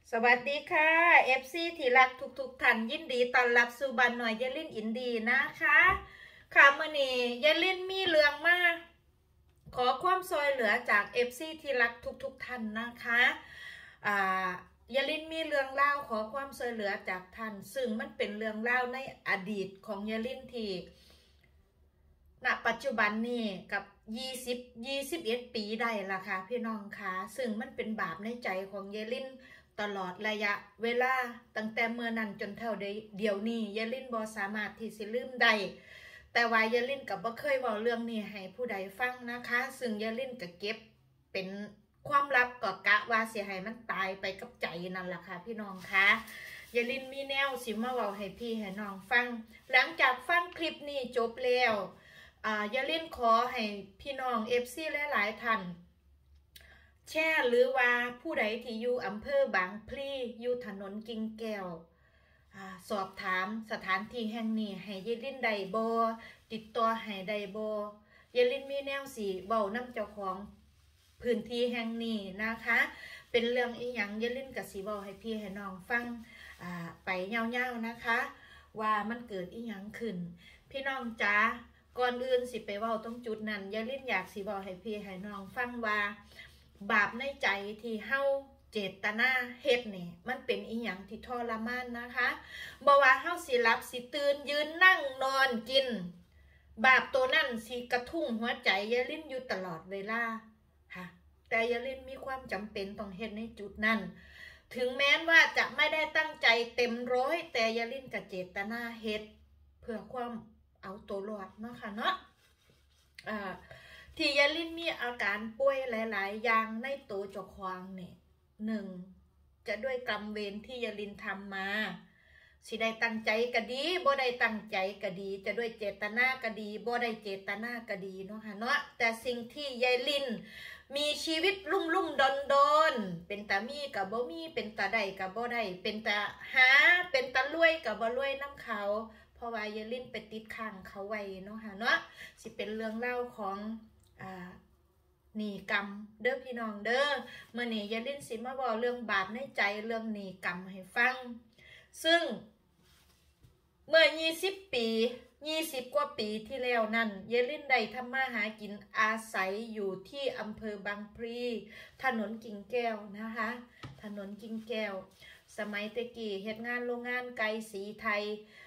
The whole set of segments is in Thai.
สวัสดีค่ะ FC ที่รักทุกท่านยินดีต้อนรับสู่บ้านหน่อยยายลินอินดีนะคะค่ะมื้อนี้ยายลินมีเรื่องมาขอความช่วยเหลือจาก FC ที่รักทุกท่านนะคะยายลินมีเรื่องเล่าขอความช่วยเหลือจากท่านซึ่งมันเป็นเรื่องเล่าในอดีตของยายลินที่ณปัจจุบันนี้กับ21 ปีได้ละค่ะพี่น้องค่ะซึ่งมันเป็นบาปในใจของยายลินตลอดระยะเวลาตั้งแต่เมื่อนั้นจนเท่าเดี๋ยวนี้ยายลินบ่สามารถที่สิลืมได้แต่ว่ายายลินกับบ่เคยเว้าเรื่องนี้ให้ผู้ใดฟังนะคะซึ่งยายลินก็เก็บเป็นความลับก็กะว่าสิให้มันตายไปกับใจนั่นล่ะค่ะพี่น้องค่ะยายลินมีแนวสิมาเว้าให้พี่ให้น้องฟังหลังจากฟังคลิปนี้จบแล้วยายลินขอให้พี่น้อง FC หลายๆท่านแชร์หรือว่าผู้ใดที่อยู่อำเภอบางพลีอยู่ถนนกิ่งแก้วสอบถามสถานที่แห่งนี้ให้ยายลินได้บ่ติดต่อให้ได้บ่ยายลินมีแนวสิเว้านำเจ้าของพื้นที่แห่งนี้นะคะเป็นเรื่องอีหยังยายลินก็สิเว้าให้พี่ให้น้องฟังไปยาวๆนะคะว่ามันเกิดอีหยังขึ้นพี่น้องจ๋าก่อนอื่นสิไปเว้าตรงจุดนั้นยายลินอยากสิเว้าให้พี่ให้น้องฟังว่าบาปในใจที่เฮาเจตนาเฮ็ดนี่มันเป็นอีหยังที่ทรมานนะคะบ่ว่าเฮาสิหลับสิตื่นยืนนั่งนอนกินบาปตัวนั้นสิกระทุ้งหัวใจยายลินอยู่ตลอดเวลาค่ะแต่ยายลินมีความจำเป็นต้องเฮ็ดในจุดนั้นถึงแม้ว่าจะไม่ได้ตั้งใจเต็มร้อยแต่ยายลินก็เจตนาเฮ็ดเพื่อความเอาตัวรอดเนาะค่ะเนาะที่ยายลินมีอาการป่วยหลายๆอย่างในตัวเจ้าของเนี่ย1จะด้วยกรรมเวรที่ยายลินทำมาสิได้ตั้งใจก็ดีบ่ได้ตั้งใจก็ดีจะด้วยเจตนาก็ดีบ่ได้เจตนาก็ดีเนาะค่ะเนาะแต่สิ่งที่ยายลินมีชีวิตลุ่มดอนเป็นตามีกับบ่มีเป็นตาได้กับบ่ได้เป็นตาหาเป็นตารวยกับบ่รวยน้ำเขาเพราะว่ายายลินไปติดข้างเขาไว้เนาะค่ะเนาะสิเป็นเรื่องเล่าของหนีกรรมเด้อพี่น้องเด้อเมื่อนี้ยายลินสิมาบอกเรื่องบาปในใจเรื่องหนีกรรมให้ฟังซึ่งเมื่อ20 กว่าปีที่แล้วนั่นยายลินได้ทำมาหากินอาศัยอยู่ที่อำเภอบางพลีถนนกิ่งแก้วนะคะถนนกิ่งแก้วสมัยตะกี้เฮ็ดงานโรงงานไก่สีไทย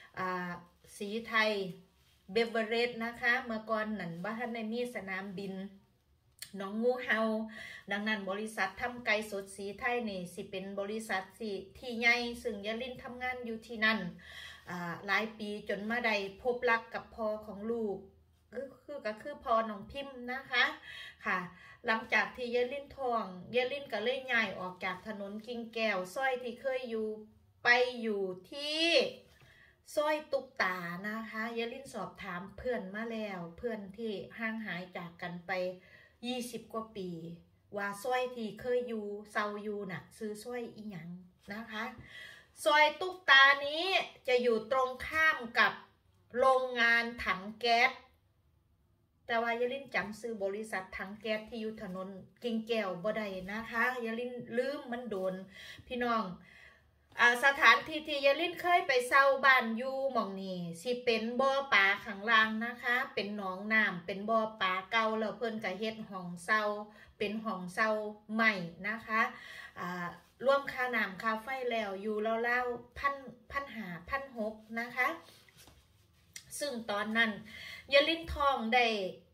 เบเวอเรจนะคะเมื่อก่อนนั่นบ้านในมีสนามบินหนองงูเฮาดังนั้นบริษัททำไก่สดสีไทยนี่สิเป็นบริษัทที่ใหญ่ซึ่งยายลินทำงานอยู่ที่นั่นหลายปีจนมาได้พบรักกับพ่อของลูกก็คือพ่อน้องพิมพ์นะคะค่ะหลังจากที่ยายลินท้องยายลินก็เลยย้ายออกจากถนนกิ่งแก้วซอยที่เคยอยู่ไปอยู่ที่ซอยตุกตานะคะยายลินสอบถามเพื่อนมาแล้วเพื่อนที่ห่างหายจากกันไป20 กว่าปีว่าซอยที่เคยอยู่เซาอยู่น่ะซื้อซอยอีหยังนะคะซอยตุกตานี้จะอยู่ตรงข้ามกับโรงงานถังแก๊สแต่ว่ายายลินจำซื้อบริษัทถังแก๊สที่อยู่ถนนกิ่งแก้วบ่ได้นะคะยายลินลืมมันโดนพี่น้องสถานที่ที่ยายลินเคยไปเซาบ้านอยู่หม่องนี้สิเป็นบ่อปลาข้างล่างนะคะเป็นหนองน้ำเป็นบ่อปลาเก่าแล้วเพิ่นก็เฮ็ดห้องเซาเป็นห้องเซาใหม่นะคะรวมค่าน้ำค่าไฟแล้วอยู่ราวๆ1,600นะคะซึ่งตอนนั้นยายลินท้องได้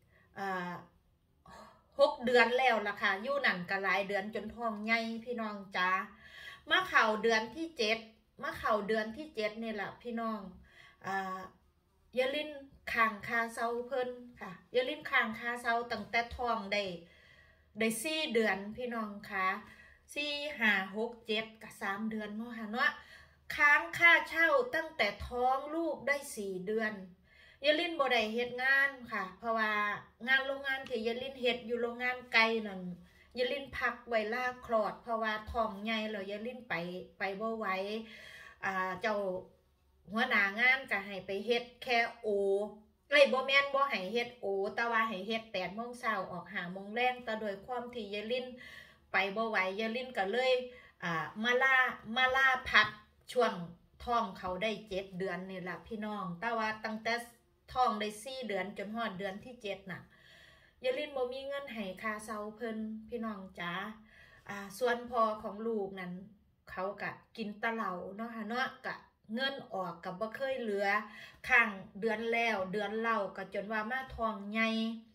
6 เดือนแล้วล่ะค่ะอยู่นั่นก็หลายเดือนจนท้องใหญ่พี่น้องจ้ามาเข่าเดือนที่7นี่แหละพี่น้องยายลินค้างคาเซาเพิ่นค่ะยายลินค้างคาเซาตั้งแต่ท้องได้4 เดือนพี่น้องค่ะ4 5 6 7กับ3 เดือนเนาะค่ะเนาะค้างค่าเช่าตั้งแต่ท้องลูกได้4 เดือนยายลินบ่ได้เฮ็ดงานค่ะเพราะว่างานโรงงานที่ยายลินเฮ็ดอยู่โรงงานไก่นั่นยายลินพักไว้ลาคลอดเพราะว่าท้องใหญ่แล้วยายลินไปบ่ไหวเจ้าหัวหน้างานก็ให้ไปเฮ็ดแค่บ่แม่นบ่ให้เฮ็ดแต่ว่าให้เฮ็ด8 โมงเช้าออก5 โมงแลงแต่โดยความที่ยายลินไปบ่ไหวยายลินก็เลยมาล่าพักช่วงท้องเขาได้7 เดือนนี่แหละพี่น้องแต่ว่าตั้งแต่ท้องได้4 เดือนจนฮอดเดือนที่7น่ะยายลินบ่มีเงินให้ค่าเซาเพิ่นพี่น้องจ๋าส่วนพ่อของลูกนั้นเขากะกินตะเหลาเนาะค่ะเนาะกะเงินออกกับบ่เคยเหลือข้างเดือนแล้วเดือนเล่าก็จนว่ามาท้องใหญ่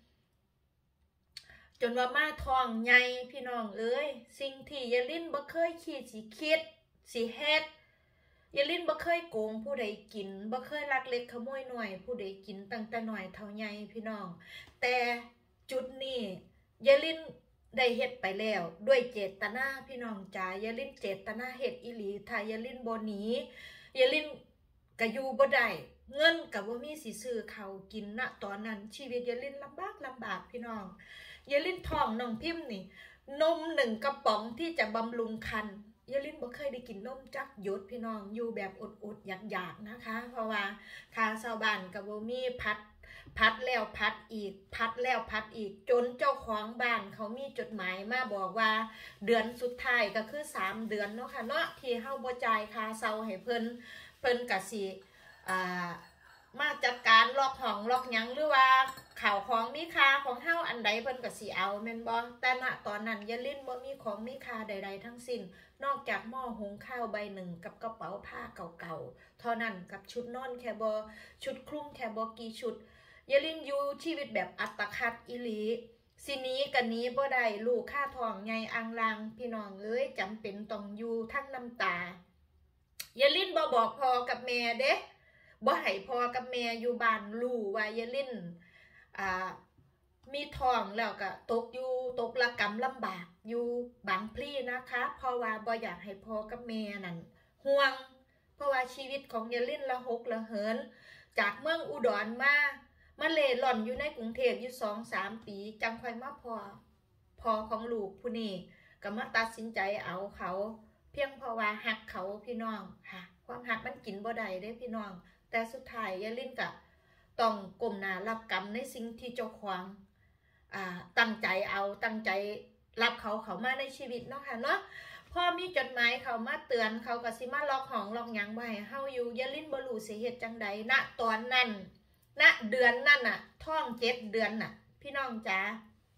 จนว่ามาท้องใหญ่พี่น้องเอ้ยสิ่งที่ยายลินบ่เคยคิดสิเฮ็ดยายลินบ่เคยโกงผู้ใดกินบ่เคยลักเล็กขโมยน้อยผู้ใดกินตั้งแต่น้อยเท่าใหญ่พี่น้องแต่จุดนี้ยายลินได้เฮ็ดไปแล้วด้วยเจตนาพี่น้องจ๋ายายลินเจตนาเฮ็ดอีหลีถ้ายายลินบ่หนียายลินก็อยู่บ่ได้เงินก็บ่มีสิซื้อข้าวกินณตอนนั้นชีวิตยายลินลำบากพี่น้องยายลินท้องน้องพิมพ์นี่นม1 กระป๋องที่จะบำรุงครรภ์ยายลินบ่เคยได้กินนมจักหยดพี่น้องอยู่แบบอดๆอยากๆนะคะเพราะว่าค่าชาวบ้านก็บ่มีพัดแล้วพัดอีกพัดแล้วพัดอีกจนเจ้าของบ้านเขามีจดหมายมาบอกว่าเดือนสุดท้ายก็คือ3 เดือนเนาะค่ะเนาะที่เฮาบ่จ่ายค่าเช่าให้เพิ่นก็สิมาจัดการล็อกห้องล็อกหยังหรือว่าข่าวของมีค่าของเฮาอันใดเพิ่นก็สิเอาแม่นบ่แต่ณตอนนั้นยายลินบ่มีของมีค่าใดๆทั้งสิ้นนอกจากหม้อหุงข้าวใบหนึ่งกับกระเป๋าผ้าเก่าๆเท่านั้นกับชุดนอนแค่บ่ชุดคลุมแค่บ่กี่ชุดยายลินอยู่ชีวิตแบบอัตคัดอีหลีสินี้กันนี้บ่ได้ลูกค่าทองใหญ่อังลางพี่น้องเอ้ยจำเป็นต้องอยู่ทั้งน้ำตายายลินบ่บอกพ่อกับแม่เด้บ่ให้พ่อกับแม่อยู่บ้านรู้ว่ายายลินมีท้องแล้วก็ตกระกำลำบากอยู่บางพลีนะคะเพราะว่าบ่อยากให้พ่อกับแม่นั่นห่วงเพราะว่าชีวิตของยายลินละหกละเหินจากเมืองอุดรมาเล่ร่อนอยู่ในกรุงเทพอยู่2-3 ปีจังค่อยมาพ่อของลูกผู้นี้ก็มาตัดสินใจเอาเขาเพียงเพราะว่าหักเขาพี่น้องค่ะความหักมันกินบ่ได้เด้พี่น้องแต่สุดท้ายยายลินก็ต้องก้มหน้ารับกรรมในสิ่งที่เจ้าของตั้งใจรับเขามาในชีวิตเนาะค่ะเนาะพอมีจดหมายเขามาเตือนเขาก็สิมาล็อกห้องล็อกหยังไว้ให้เฮาอยู่ยายลินบ่รู้สิเฮ็ดจังใดณตอนนั้นณเดือนนั้นน่ะท้อง7 เดือนน่ะพี่น้องจ๋า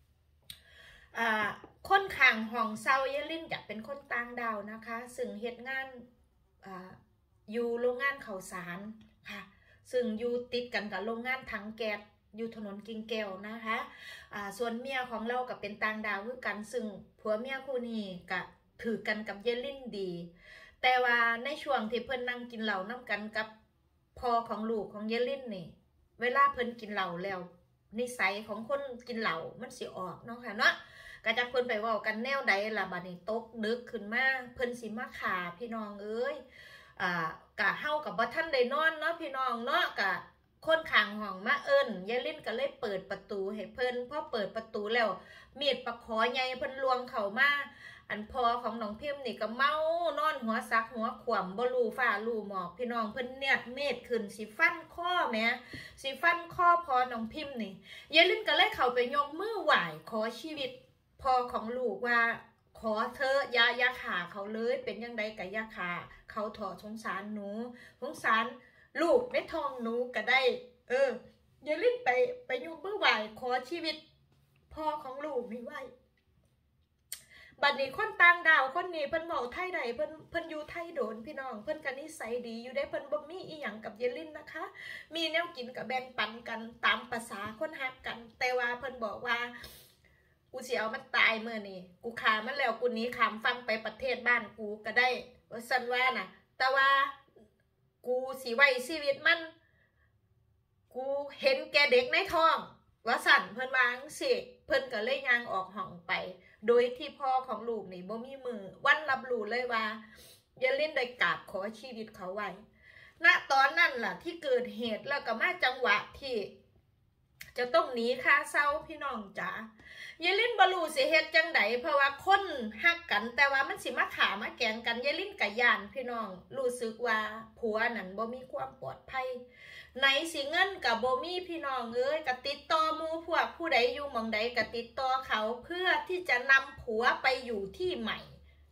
คนข้างห้องเซายายลินจะเป็นคนต่างดาวนะคะซึ่งเฮ็ดงานอยู่โรงงานข้าวสารค่ะซึ่งอยู่ติดกันกับโรงงานถังแก๊สอยู่ถนนกิ่งแก้วนะคะส่วนเมียของเราก็เป็นต่างดาวคือกันซึ่งผัวเมียคู่นี้ก็ถือกันกับยายลินดีแต่ว่าในช่วงที่เพิ่นนั่งกินเหล้าน้ำกันกับพ่อของลูกของยายลินนี่เวลาเพิ่นกินเหล้าแล้วนิสัยของคนกินเหล้ามันสิออกเนาะค่ะเนาะก็จะเพิ่นไปเว้ากันแนวใดล่ะบัดนี้ตกดึกขึ้นมาเพิ่นสิมาฆ่าพี่น้องเอ้ยกะเฮากับบ่ทันได้นอนเนาะพี่น้องเนาะกะคนข้างห้องมาเอิ้นยายลินก็เลยเปิดประตูให้เพิ่นพอเปิดประตูแล้วมีดปะขอใหญ่เพิ่นลวงเข้ามาอันพ่อของน้องพิมพ์นี่ก็เมานอนหัวซักหัวขวำบ่รู้ฟ้ารู้หมอกพี่น้องเพิ่นเนียดเม็ดขึ้นสิฟันคอแหมสิฟันคอพ่อน้องพิมพ์นี่ยายลินก็เลยเข้าไปยกมือไหว้ขอชีวิตพ่อของลูกว่าขอเธออย่าฆ่าเขาเลยเป็นยังไงก็อย่าฆ่าเขาถอดสงสารหนูสงสารลูกในท้องหนูก็ได้อย่าลิ้นไปยกมือไหว้ขอชีวิตพ่อของลูกนี่ไว้บัดนี้คนต่างดาวคนนี้เพิ่นเว้าไทยได้เพิ่นอยู่ไทยโดนพี่น้องเพิ่นก็นิสัยดีอยู่ได้เพิ่นบ่มีอีหยังกับยายลินนะคะมีแนวกินก็แบ่งปันกันตามภาษาคนฮักกันแต่ว่าเพิ่นบอกว่ากูสิเอามันตายมื้อนี้กูฆ่ามันแล้วกูหนีข้ามฝั่งไปประเทศบ้านกูก็ได้ว่าซั่นว่าน่ะแต่ว่ากูสิไว้ชีวิตมันกูเห็นแกเด็กในท้องว่าสั่นเพิ่นวาจังสิเพิ่นก็เลยย่างออกห้องไปโดยที่พ่อของลูกนี่บ่มีมือวันรับรู้เลยว่ายายลินได้กราบขอชีวิตเขาไว้ณตอนนั้นล่ะที่เกิดเหตุแล้วก็มาจังหวะที่จะต้องหนีค่าเศร้าพี่น้องจ๋ายายลินบ่รู้สิเฮ็ดจังไดเพราะว่าคนฮักกันแต่ว่ามันสิมาฆ่ามาแกล้งกันยายลินก็ย่านพี่น้องรู้สึกว่าผัวนั่นบ่มีความปลอดภัยไหนสิเงินกับบ่มีพี่น้องเอ้ยก็ติดต่อหมู่พวกผู้ใดอยู่หม่องใดก็ติดต่อเขาเพื่อที่จะนำผัวไปอยู่ที่ใหม่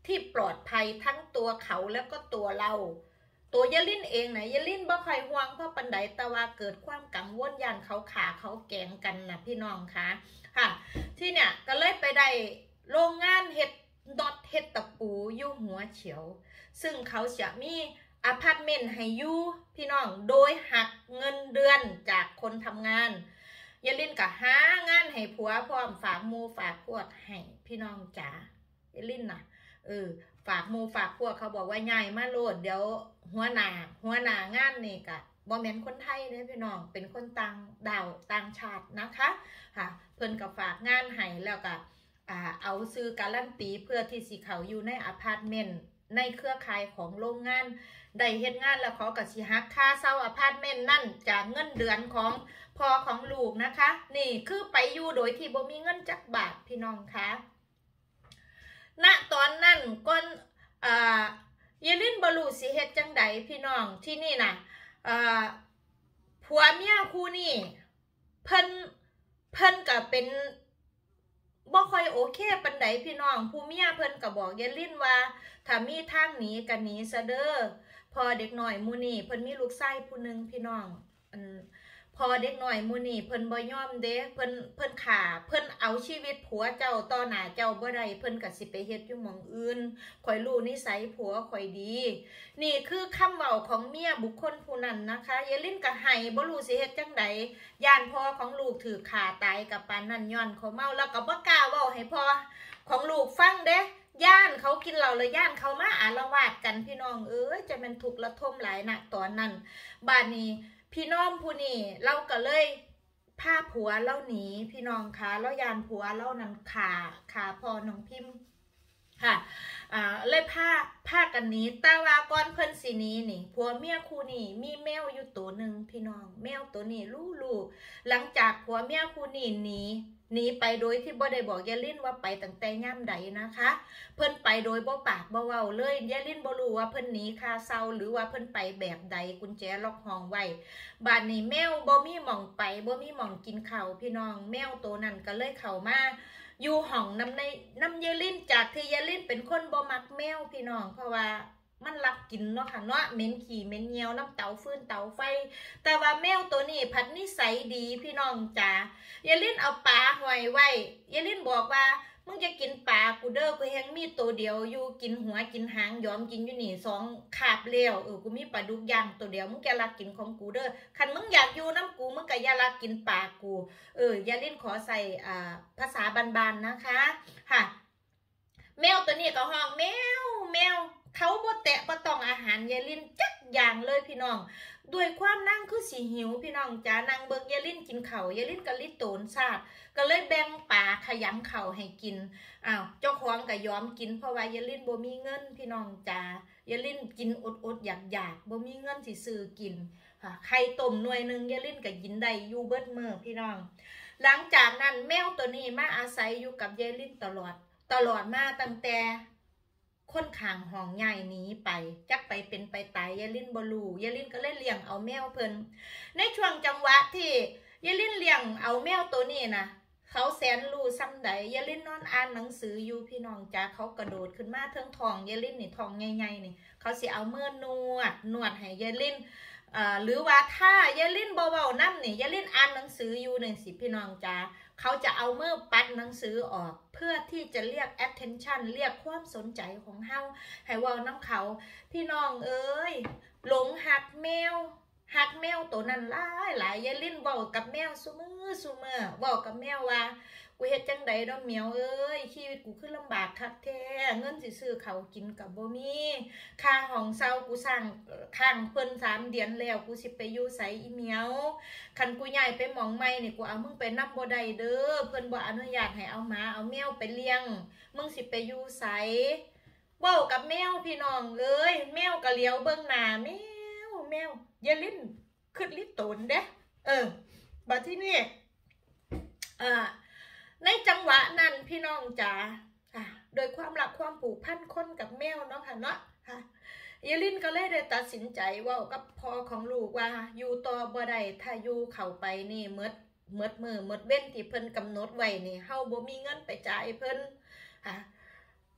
ที่ปลอดภัยทั้งตัวเขาแล้วก็ตัวเราตัวยะลิ้นเองนะยะลิ้นบ่ค่อยห่วงเพราะปันใดแต่ว่าเกิดความกังวลยันเขาขาเขาแกงกันนะพี่น้องคะค่ะที่เนี่ยก็เลยไปได้โรงงานเฮ็ดน็อตเฮ็ดตะปูอยู่หัวเฉียวซึ่งเขาจะมีอพาร์ตเมนต์ให้อยู่พี่น้องโดยหักเงินเดือนจากคนทำงานยะลิ้นก็หางานให้ผัวพร้อมฝากหมู่ฝากพวกให้พี่น้องจ๋ายะลิ้นน่ะฝากหมู่ฝากพวกเขาบอกว่าใหญ่มาโลดเดี๋ยวหัวหน้างานนี่กะบ่แม่นคนไทยเด้พี่น้องเป็นคนต่างดาวต่างชาตินะคะค่ะเพิ่นก็ฝากงานให้แล้วก็เอาซื้อการันตีเพื่อที่สิเขาอยู่ในอพาร์ตเมนต์ในเครือข่ายของโรงงานได้เฮ็ดงานแล้วเขาก็สิหักค่าเช่าอพาร์ตเมนต์นั่นจากเงินเดือนของพ่อของลูกนะคะนี่คือไปอยู่โดยที่บ่มีเงินจักบาทพี่น้องคะณตอนนั้นก่อนยายลิ้นบ่รู้สิเฮ็ดจังใดพี่น้องที่นี่น่ะผัวเมียคู่นี่เพิ่นก็เป็นบ่ค่อยโอเคปานใดพี่น้องผู้เมียเพิ่นก็บอกยายลิ้นว่าถ้ามีทางหนีก็หนีซะเด้อพอเด็กน้อยหมู่นี่เพิ่นมีลูกชายผู้นึงพี่น้องพอเด็กน้อยหมู่นี่เพิ่นบ่ยอมเด้เพิ่นฆ่าเพิ่นเอาชีวิตผัวเจ้าต่อหน้าเจ้าบ่ได้เพิ่นก็สิไปเฮ็ดอยู่หม้องอื่นข่อยรู้นิสัยผัวข่อยดีนี่คือคำเว้าของเมียบุคคลผู้นั้นนะคะยายลิ้นก็ให้บ่รู้สิเฮ็ดจังใดย่านพ่อของลูกถูกฆ่าตายกับปานนั้นย้อนเขาเมาแล้วก็บ่กล้าเว้าให้พ่อของลูกฟังเด้ย่านเขากินเหล้าแล้วย่านเขามาอาละวาดกันพี่น้องจะแม่นทุกข์ระทมหลายนะตอนนั้นบัดนี้พี่น้องผู้นี่เราก็เลยพาผัวเล่าหนีพี่น้องคะแล้วยานผัวเล่านั้นขาพ่อน้องพิมพ์ค่ะเลยพากันหนีแต่ว่าก่อนเพิ่นสิหนีนี่ผัวเมียคู่นี่มีแมวอยู่ตัวหนึ่งพี่น้องแมวตัวนี้ลูกหลังจากผัวเมียคู่นี่หนีไปโดยที่บ่ได้บอกยายลิ้นว่าไปตั้งแต่ย่ำใดนะคะเพิ่นไปโดยบ่ปากบ่เว้าเลยยายลิ้นบ่รู้ว่าเพิ่นหนีคาเซาหรือว่าเพิ่นไปแบบใดกุญแจล็อกห้องไว้บาดนี้แมวบ่มีหม่องไปบ่มีหม่องกินข้าวพี่น้องแมวตัวนั้นก็เลยเข้ามาอยู่ห้องน้ำยายลิ้นจากที่ยายลิ้นเป็นคนบ่มักแมวพี่น้องเพราะว่ามันรักกินเนาะค่ะเนาะเหม็นขี้เหม็นเหี่ยวน้ำเตาฟืนเตาไฟแต่ว่าแมวตัวนี้พัดนิสัยดีพี่น้องจ๋ายายลิ้นเอาปลาหอยไว้ยายลิ้นบอกว่ามึงจะกินปลากูเด้อกูแฮงมีตัวเดียวอยู่กินหัวกินหางยอมกินอยู่นี่2 คาบเลี้ยวกูมีปลาดุกย่างตัวเดียวมึงจะรักกินของกูเด้อคันมึงอยากอยู่น้ำกูมึงก็อย่ารักกินปลากูยายลิ้นขอใส่ภาษาบานๆนะคะค่ะแมวตัวนี้ก็ห้องแมวเขาบ่แตะบ่ต้องอาหารยายลิ้นจักอย่างเลยพี่น้องด้วยความนั่งคือสิหิวพี่น้องจ๋านั่งเบิกยายลิ้นกินข้าวยายลิ้นก็ลิโตนซาดก็เลยแบ่งปลาขยำข้าวให้กินเจ้าของก็ยอมกินเพราะว่ายายลิ้นบ่มีเงินพี่น้องจ๋ายายลิ้นกินอดอยากบ่มีเงินสิซื้อกินค่ะไข่ต้มหน่วยนึงยายลิ้นก็กินได้อยู่เบิดมื้อพี่น้องหลังจากนั้นแมวตัวนี้มาอาศัยอยู่กับยายลิ้นตลอดมาตั้งแต่คนข้างห้องใหญ่นี้ไปจักไปเป็นไปตายยายลิ้นบ่รู้ยายลิ้นก็เลยเลี้ยงเอาแมวเพิ่นในช่วงจังหวะที่ยายลิ้นเลี้ยงเอาแมวตัวนี้นะเขาแสนรู้ซ้ำใดยายลิ้นนอนอ่านหนังสืออยู่พี่น้องจ้าเขากระโดดขึ้นมาเทิงท้องยายลิ้นนี่ท้องใหญ่ๆนี่เขาสิเอามือนวดให้ยายลิ้นหรือว่าถ้ายายลิ้นเบาๆนั่นนี่ยายลิ้นอ่านหนังสืออยู่นี่สิพี่น้องจ้าเขาจะเอามือปัดหนังสือออกเพื่อที่จะเรียก attention เรียกความสนใจของเฮาให้เว้าน้ำเขาพี่น้องหลงหักแมวตัวนั้นหลายยายลิ้นเว้ากับแมวซุมื้อเว้ากับแมวว่ากูเฮ็ดจังใดดอกแมวชีวิตกูคือลำบากคักแท้เงินสิซื้อข้าวกินกับบ่มีค่าห้องเช่ากูสร้างค้างเพิ่น3 เดือนแล้วกูสิไปอยู่ไสอีเหมียวคันกูย้ายไปหม้องใหม่นี่กูเอามึงไปนำบ่ได้เด้อเพิ่นบ่อนุญาตให้เอาหมาเอาแมวไปเลี้ยงมึงสิไปอยู่ไสเว้ากับแมวพี่น้องแมวก็เลี้ยวเบิ่งหน้าแมวอย่าลิ้นขึ้นลิตนเด้บัดที่นี่ในจังหวะนั้นพี่น้องจ๋าโดยความรักความผูกพันคนกับแมวเนาะค่ะเนาะค่ะยายลิ้นก็เลยได้ตัดสินใจว่ากับพ่อของลูกว่าอยู่ต่อบ่ได้ถ้าอยู่เข้าไปนี่เมดมือเว้นที่เพิ่นกำหนดไว้นี่เฮาบ่มีเงินไปจ่ายเพิ่น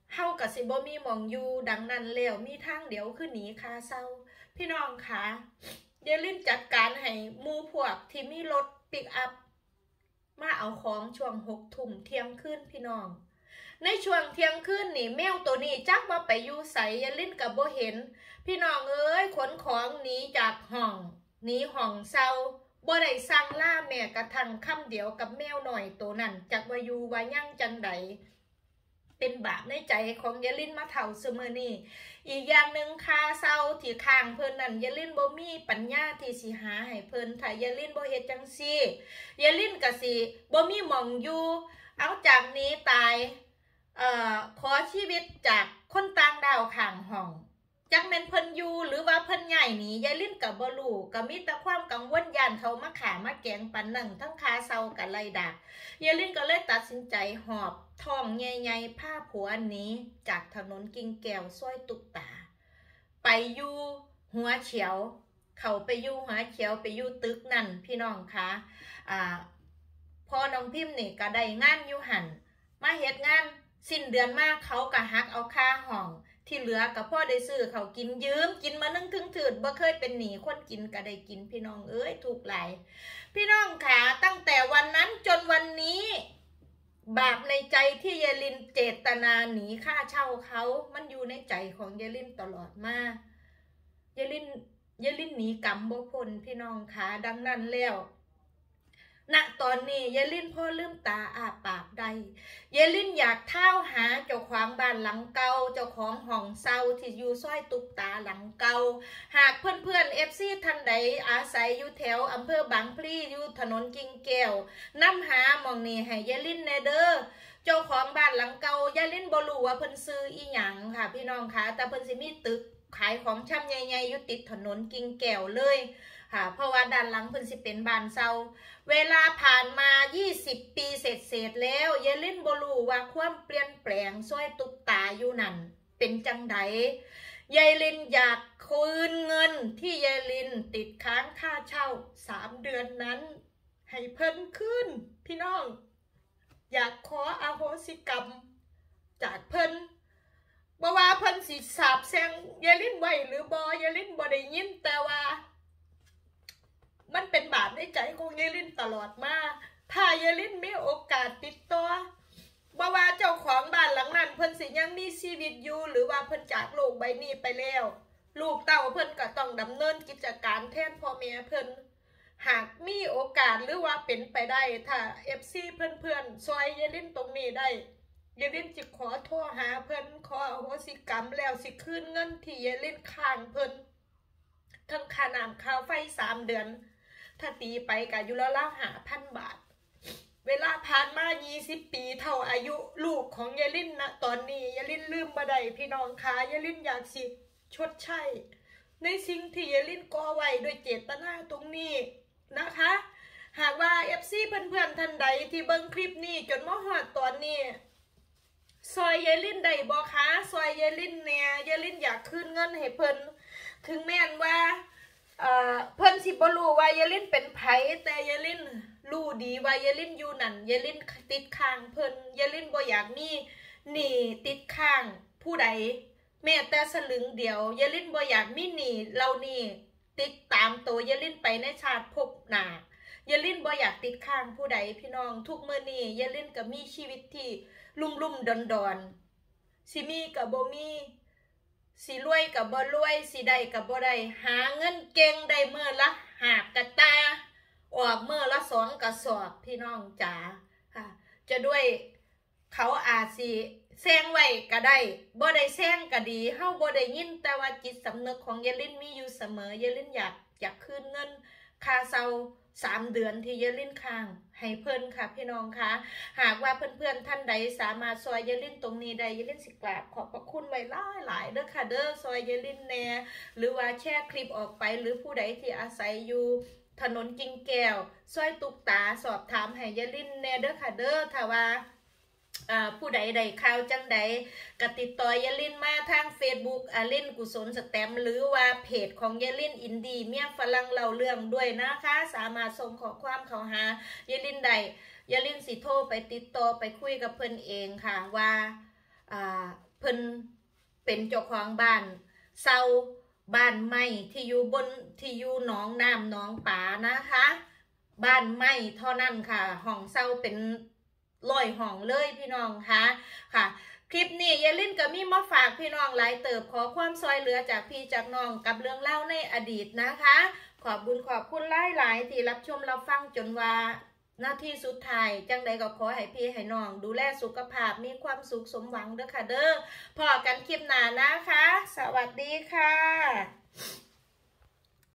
เฮากับสิบ่มีหม่องอยู่ดังนั้นแล้วมีทางเดียวคือหนีค่าเศร้าพี่น้องคะอย่าลืมจัดการให้หมู่พวกที่มีรถปิกอัพมาเอาของช่วง6 ทุ่มเที่ยงคืนพี่น้องในช่วงเที่ยงคืนนี่แมวตัวนี้จักว่าไปอยู่ไสอย่าลิ้นกับบ่เห็นพี่น้องเอ้ยขนของหนีจากห้องหนีห้องเศร้าบ่ได้สั่งล่าแม่กระทั่งคำเดียวกับแมวหน่อยตัวนั้นจักว่าอยู่ว่ายั่งจังใดเป็นบาปในใจของยายลินมาเถ่าเสมอนี่อีกอย่างหนึ่งค่าเศร้าที่ข้างเพิ่นนั่นยายลินบ่มีปัญญาที่สิหาให้เพิ่นถ้ายายลินบ่เฮ็ดจังซี่ยายลินก็สิบ่มีหม่องอยู่เอาจากนี้ตายขอชีวิตจากคนต่างดาวข้างห้องจักแม่นเพิ่นอยู่หรือว่าเพิ่นใหญ่หนียายลินกับบ่รู้ก็มีแต่ความกังวลย่านเขามาขามาแกงปันนั่งทั้งคาเซากับไล่ดักยายลินก็เลยตัดสินใจหอบท้องใหญ่ๆผ้าผัวนี้จากถนนกิ่งแก้วซอยตุกตาไปอยู่หัวเฉียวเขาไปอยู่หัวเฉียวไปอยู่ตึกนั่นพี่น้องคะพอน้องพิมพ์นี่ก็ได้งานอยู่หันมาเฮ็ดงานสิ้นเดือนมากเขาก็หักเอาค่าห้องที่เหลือกับพ่อได้ซื้อเขากินยืมกินมานึ่งถึงถืดบ่เคยเป็นหนีคนกินก็ได้กินพี่น้องเอ้ยถูกหลายพี่น้องขาตั้งแต่วันนั้นจนวันนี้บาปในใจที่ยายลินเจตนาหนีค่าเช่าเขามันอยู่ในใจของยายลินตลอดมายายลินหนีกรรมบ่พ้นพี่น้องขาดังนั้นแล้วณตอนนี้ยายลินพ่อลืมตาอาปากได้ยายลินอยากเท้าหาเจ้าของบ้านหลังเก่าเจ้าของห้องเซาที่อยู่ซอยตุกตาหลังเก่าหากเพื่อนๆ FC ท่านใดอาศัยอยู่แถวอำเภอบางพลีอยู่ถนนกิ่งแก้วนำหาหม่องนี้ให้ยายลินแน่เด้อเจ้าของบ้านหลังเก่ายายลินบ่รู้ว่าเพิ่นซื้ออีหยังค่ะพี่น้องคะแต่เพิ่นสิมีตึกขายของชำใหญ่ๆอยู่ติดถนนกิ่งแก้วเลยค่ะเพราะว่าด้านหลังเพิ่นสิเป็นบ้านเซาเวลาผ่านมา20 ปีเศษแล้วยายลินบ่รู้ว่าความเปลี่ยนแปลงซอยตุกตาอยู่นั่นเป็นจังไดยายลินอยากคืนเงินที่ยายลินติดค้างค่าเช่า3 เดือนนั้นให้เพิ่นคืนพี่น้องอยากขออโหสิกรรมจากเพิ่นบ่ว่าเพิ่นสิสาบแช่งยายลินไว้หรือบ่ยายลินบ่ได้ยินแต่ว่ามันเป็นบาปในใจของยายลินตลอดมาถ้ายายลินมีโอกาสติดต่อบ่ว่าเจ้าของบ้านหลังนั้นเพิ่นสิยังมีชีวิตอยู่หรือว่าเพิ่นจากโลกใบนี้ไปแล้วลูกเต้าเพิ่นก็ต้องดำเนินกิจการแทนพ่อแม่เพิ่นหากมีโอกาสหรือว่าเป็นไปได้ถ้า FC เพื่อนๆซอยยายลินตรงนี้ได้ยายลินจิขอโทรหาเพิ่นขออโหสิกรรมแล้วสิคืนเงินที่ยายลินค้างเพิ่นทั้งค่าน้ำค่าไฟ3 เดือนถ้าตีไปก็อยู่แล้ว5,000 บาทเวลาผ่านมา20 ปีเท่าอายุลูกของยายลินนะตอนนี้ยายลินลืมบ่ได้พี่น้องคะยายลินอยากสิชดใช้ในสิ่งที่ยายลินก่อไว้โดยเจตนาตรงนี้นะคะหากว่า FC เพื่อนๆท่านใดที่เบิ่งคลิปนี้จนมาฮอดตอนนี้ซอยยายลินได้บ่คะซอยยายลินเนี่ยยายลินอยากคืนเงินให้เพิ่นถึงแม้นว่าเพิ่นสิบ่รู้ว่ายายลินเป็นไผแต่ยายลินรู้ดีว่ายายลินอยู่นั่นยายลินติดค้างเพิ่นยายลินบ่อยากมีหนี้ติดค้างผู้ใดแม้แต่สลึงเดียวยายลินบ่อยากมีหนี้เหล่านี้ติดตามตัวยายลินไปในชาติภพหน้ายายลินบ่อยากติดค้างผู้ใดพี่น้องทุกมื้อนี้ยายลินก็มีชีวิตที่ลุ่มๆดอนๆสิมีก็บ่มีสิรวยกับบ่รวยสิได้กับบ่ได้หาเงินเก่งได้เมื่อละ5 กะตาออกเมื่อละ2 กระสอบพี่น้องจ๋าค่ะจะด้วยเขาอาจสิแซงไว้ก็ได้บ่ได้แซงก็ดีเฮาบ่ได้ยินแต่ว่าจิตสำนึกของยายลินมีอยู่เสมอยายลินอยากคืนเงินค่าเช่า3 เดือนที่ยายลินค้างให้เพิ่นค่ะพี่น้องคะหากว่าเพื่อนๆท่านใดสามารถซอยยายลินตรงนี้ได้ยายลินสิกราบขอบพระคุณไว้หลายเด้อค่ะเด้อซอยยายลินแน่หรือว่าแชร์คลิปออกไปหรือผู้ใดที่อาศัยอยู่ถนนกิ่งแก้วซอยตุกตาสอบถามให้ยายลินแน่เด้อค่ะเด้อถ้าว่าผู้ใดใดข่าวจังใดก็ติดต่อยายลินมาทาง Facebook ลินกุศลสแตมหรือว่าเพจของยายลินอินดีเมียฝรั่งเล่าเรื่องด้วยนะคะสามารถส่งข้อความเข้าหายายลินได้ยายลินสิโทรไปติดต่อไปคุยกับเพิ่นเองค่ะว่าเพิ่นเป็นเจ้าของบ้านเซาบ้านไม้ที่อยู่หนองน้ำหนองป่านะคะบ้านไม้เท่านั้นค่ะห้องเซาเป็น100 ห้องเลยพี่น้องค่ะคลิปนี้ยายลิ้นก็มีมาฝากพี่น้องหลายเติบขอความซอยเหลือจากพี่จากน้องกับเรื่องเล่าในอดีตนะคะขอบคุณหลายที่รับชมรับฟังจนว่าหน้าที่สุดท้ายจังใดก็ขอให้พี่ให้น้องดูแลสุขภาพมีความสุขสมหวังเด้อค่ะเด้อพอกันคลิปหน้านะคะสวัสดีค่ะ